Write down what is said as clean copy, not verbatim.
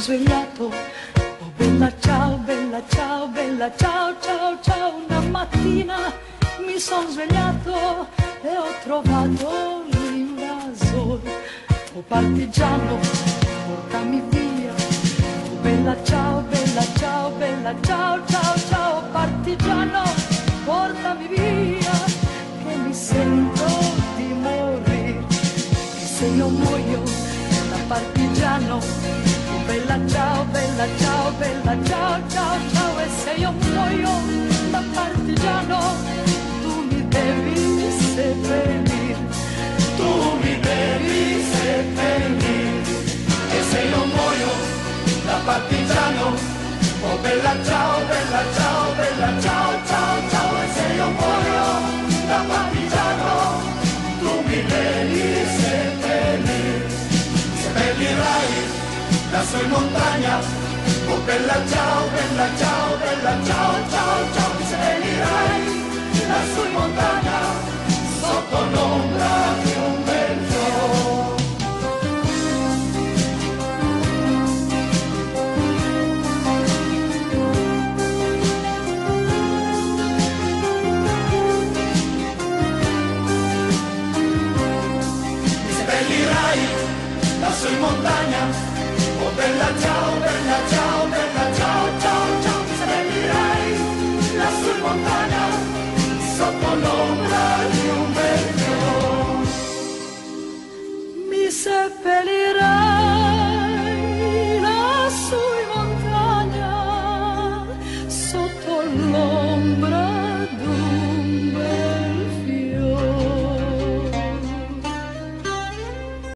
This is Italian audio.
svegliato, oh bella ciao, bella ciao, bella ciao, ciao, ciao. Una mattina mi son svegliato e ho trovato l'invasore. Oh partigiano, portami via, oh bella ciao, bella ciao, bella ciao, ciao, ciao. Partigiano, portami via, che mi sento di morire. E se io muoio da partigiano, oh bella ciao, bella ciao, bella ciao, ciao, ciao. E se io muoio da partigiano, tu mi devi seppellire, tu mi devi seppellire. E se io muoio da partigiano, oh bella ciao, bella ciao, bella ciao, ciao, ciao. E se io muoio da partigiano, tu mi devi seppellire. Seppellirai lassù in montagna, oh bella ciao, bella ciao, bella ciao, ciao, ciao. Mi seppellirai lassù in montagna, sotto l'ombra di un bel fiore. Lassù in montagna, oh bella ciao, bella ciao, bella ciao, ciao, ciao. Mi seppellirai lassù in montagna, sotto l'ombra di un bel fiore. Mi seppellirai